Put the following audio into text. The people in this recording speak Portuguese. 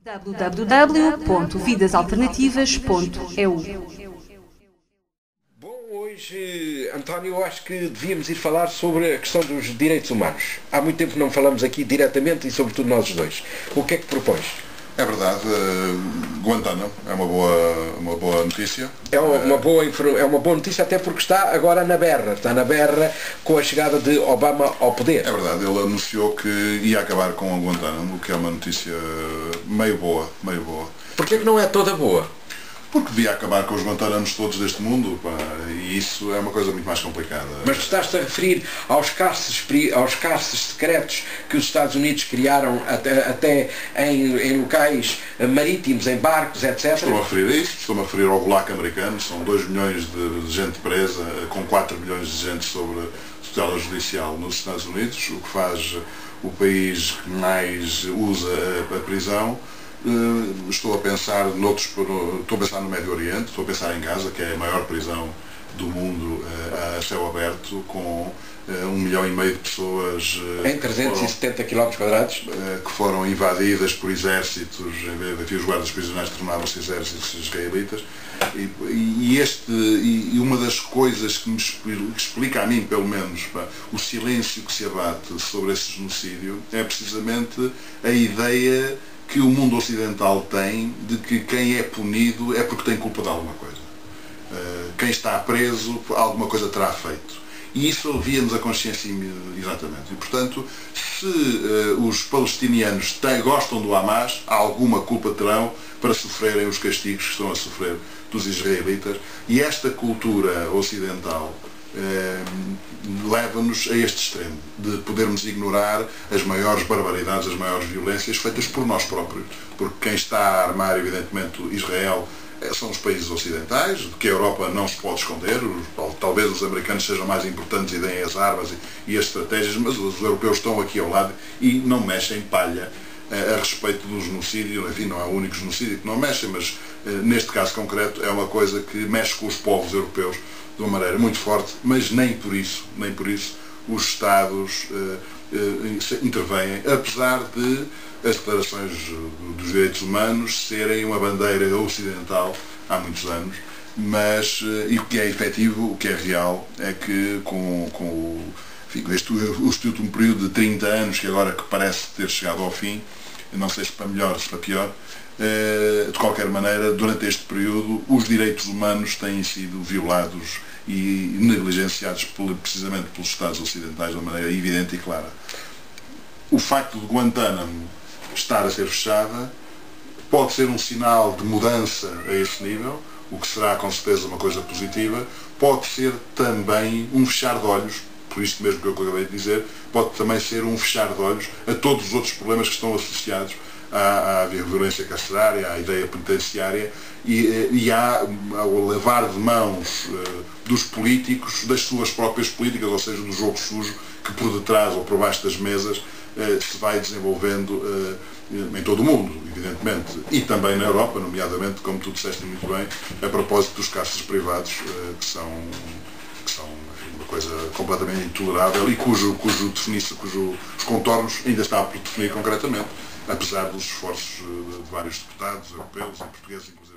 www.vidasalternativas.eu. Bom, hoje, António, eu acho que devíamos ir falar sobre a questão dos direitos humanos. Há muito tempo que não falamos aqui diretamente e sobretudo nós dois. O que é que propões? É verdade, Guantánamo é uma boa notícia. É uma boa notícia até porque está agora na berra. Está na berra com a chegada de Obama ao poder. É verdade, ele anunciou que ia acabar com Guantánamo, o que é uma notícia meio boa. Porquê que não é toda boa? Porque devia acabar com os Guantánamos todos deste mundo, pá, e isso é uma coisa muito mais complicada. Mas tu estás-te a referir aos cárceres secretos que os Estados Unidos criaram até em locais marítimos, em barcos, etc. Estou-me a referir a isso, estou-me a referir ao Gulag americano. São 2 milhões de gente presa, com 4 milhões de gente sobre tutela judicial nos Estados Unidos, o que faz o país que mais usa a prisão. Estou a pensar no Médio Oriente, estou a pensar em Gaza, que é a maior prisão do mundo a céu aberto, com 1,5 milhão de pessoas em 370 km², que foram invadidas por exércitos, enfim, os guardas prisionais tornaram-se exércitos israelitas, e uma das coisas que explica a mim, pelo menos, o silêncio que se abate sobre esse genocídio é precisamente a ideia que o mundo ocidental tem de que quem é punido é porque tem culpa de alguma coisa. Quem está preso, alguma coisa terá feito. E isso alivia-nos a consciência exatamente. E, portanto, se os palestinianos gostam do Hamas, alguma culpa terão para sofrerem os castigos que estão a sofrer dos israelitas. E esta cultura ocidental leva-nos a este extremo, de podermos ignorar as maiores barbaridades, as maiores violências feitas por nós próprios. Porque quem está a armar, evidentemente, Israel são os países ocidentais, de que a Europa não se pode esconder. Talvez os americanos sejam mais importantes e deem as armas e as estratégias, mas os europeus estão aqui ao lado e não mexem palha a respeito do genocídio. Enfim, não é o único genocídio que não mexem, mas neste caso concreto é uma coisa que mexe com os povos europeus de uma maneira muito forte, mas nem por isso os Estados intervêm, apesar de as declarações dos direitos humanos serem uma bandeira ocidental há muitos anos, mas e o que é efetivo, o que é real, é que com este último período de 30 anos, que agora que parece ter chegado ao fim, não sei se para melhor ou se para pior, de qualquer maneira, durante este período, os direitos humanos têm sido violados e negligenciados precisamente pelos Estados ocidentais de uma maneira evidente e clara. O facto de Guantánamo estar a ser fechada pode ser um sinal de mudança a esse nível, o que será com certeza uma coisa positiva. Pode ser também um fechar de olhos, por isto mesmo que eu acabei de dizer, pode também ser um fechar de olhos a todos os outros problemas que estão associados à violência carcerária, à ideia penitenciária e ao levar de mãos dos políticos, das suas próprias políticas, ou seja, do jogo sujo que por detrás ou por baixo das mesas se vai desenvolvendo em todo o mundo, evidentemente, e também na Europa, nomeadamente, como tu disseste muito bem, a propósito dos cárceres privados, que são uma coisa completamente intolerável e cujos contornos ainda está por definir concretamente, apesar dos esforços de vários deputados europeus e portugueses, inclusive.